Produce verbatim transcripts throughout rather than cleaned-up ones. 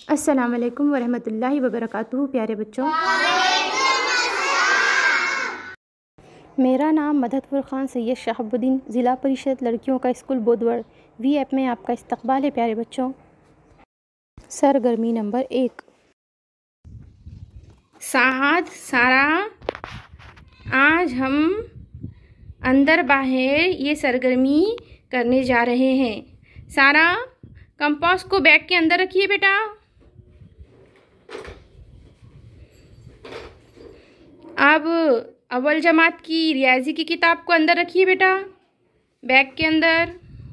अस्सलाम वालेकुम वरहमतुल्लाहि वबरकातुहू। प्यारे बच्चों, मेरा नाम मदहतपुर ख़ान सैयद शहाबुद्दीन, ज़िला परिषद लड़कियों का स्कूल बोदवर वी ऐप में आपका इस्तकबाल है। प्यारे बच्चों, सरगर्मी नंबर एक। साहद सारा, आज हम अंदर बाहर ये सरगर्मी करने जा रहे हैं। सारा, कंपास को बैग के अंदर रखिए बेटा। अब अव्वल जमात की रियाजी की किताब को अंदर रखिए बेटा, बैग के अंदर।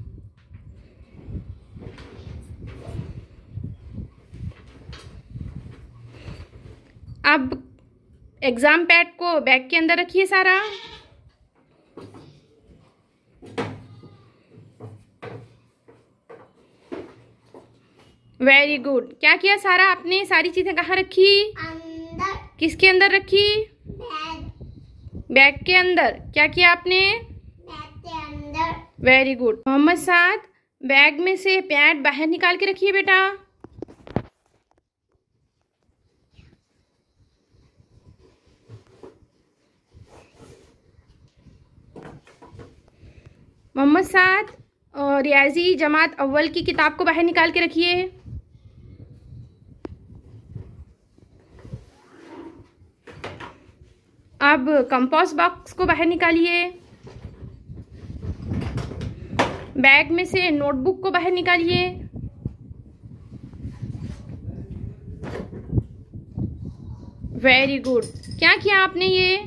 अब एग्ज़ाम पैड को बैग के अंदर रखिए सारा। Very good. क्या किया सारा, आपने सारी चीज़ें कहाँ रखी? अंदर। किसके अंदर रखी? बैग। बैग के अंदर। क्या किया आपने? बैग के अंदर। Very good. Mohammad Saad, bag में से पैड बाहर निकाल के रखिए बेटा। मोहम्मद साद, और रियाजी जमात अव्वल की किताब को बाहर निकाल के रखिए। अब कंपास बॉक्स को बाहर निकालिए। बैग में से नोटबुक को बाहर निकालिए। Very good. क्या किया आपने? ये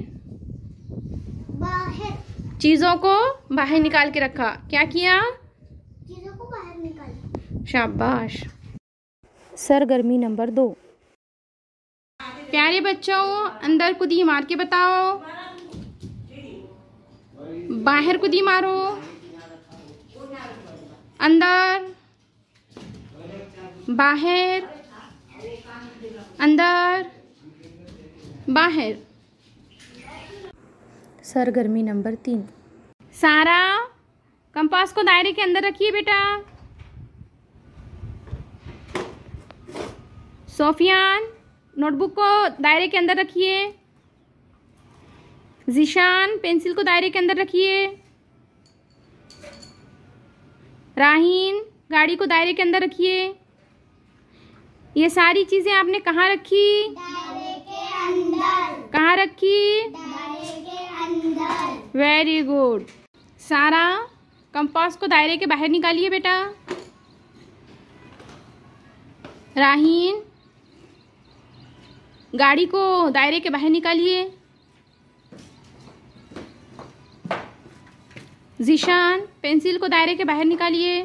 बाहर चीज़ों को बाहर निकाल के रखा। क्या किया? चीजों को बाहर निकाल। शाबाश। सरगर्मी नंबर दो। प्यारे बच्चों, अंदर कुदी मार के बताओ। बाहर कुदी मारो। अंदर, बाहर, अंदर, बाहर। सरगर्मी नंबर तीन। सारा, कंपास को दायरे के अंदर रखिए बेटा। सोफियान, नोटबुक को दायरे के अंदर रखिए। जिशान, पेंसिल को दायरे के अंदर रखिए। राहीन, गाड़ी को दायरे के अंदर रखिए। ये सारी चीज़ें आपने कहाँ रखी? दायरे के अंदर। कहाँ रखी? दायरे के अंदर। Very good. सारा, कंपास को दायरे के बाहर निकालिए बेटा। राहीन, गाड़ी को दायरे के बाहर निकालिए। जिशान, पेंसिल को दायरे के बाहर निकालिए।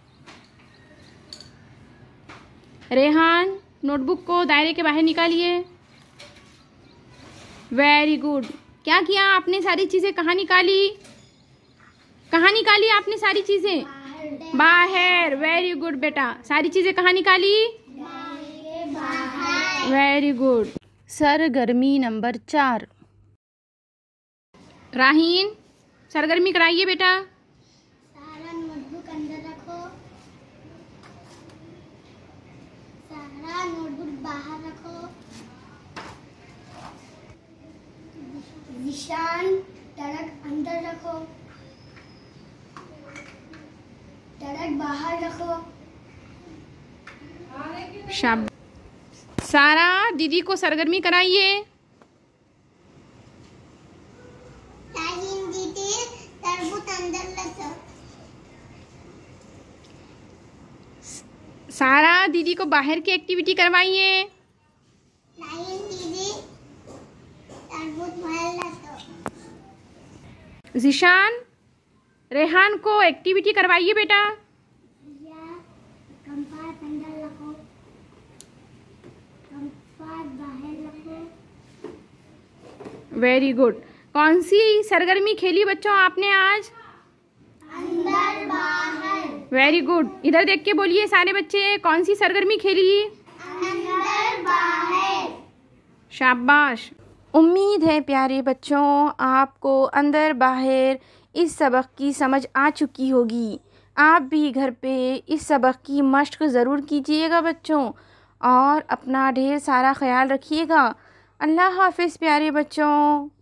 रेहान, नोटबुक को दायरे के बाहर निकालिए। Very good. क्या किया आपने? सारी चीज़ें कहाँ निकाली? कहाँ निकाली आपने सारी चीज़ें? बाहर। वेरी गुड बेटा। सारी चीज़ें कहाँ निकाली? Very good. सरगर्मी नंबर चार। राहीन, सरगर्मी कराइए बेटा। सारा नोटबुक अंदर रखो। सारा नोटबुक बाहर रखो। निशान, टरक अंदर रखो। टरक बाहर रखो। शाबाश। सारा, दीदी को सरगर्मी कराइए। राहीन दीदी, तरबूज अंदर रखो। सारा, दीदी को बाहर की एक्टिविटी करवाइए। राहीन दीदी, तरबूज बाहर रखो। जिशान, रेहान को एक्टिविटी करवाइए बेटा। या कंपास अंदर रखो। कंपास बाहर रखो। Very good. कौन सी सरगर्मी खेली बच्चों आपने आज? अंदर बाहर। Very good. इधर देख के बोलिए सारे बच्चे, कौन सी सरगर्मी खेली? अंदर बाहर। शाबाश। उम्मीद है प्यारे बच्चों, आपको अंदर बाहर इस सबक की समझ आ चुकी होगी। आप भी घर पे इस सबक की मश्क ज़रूर कीजिएगा बच्चों, और अपना ढेर सारा ख्याल रखिएगा। अल्लाह हाफ़िज़ प्यारे बच्चों।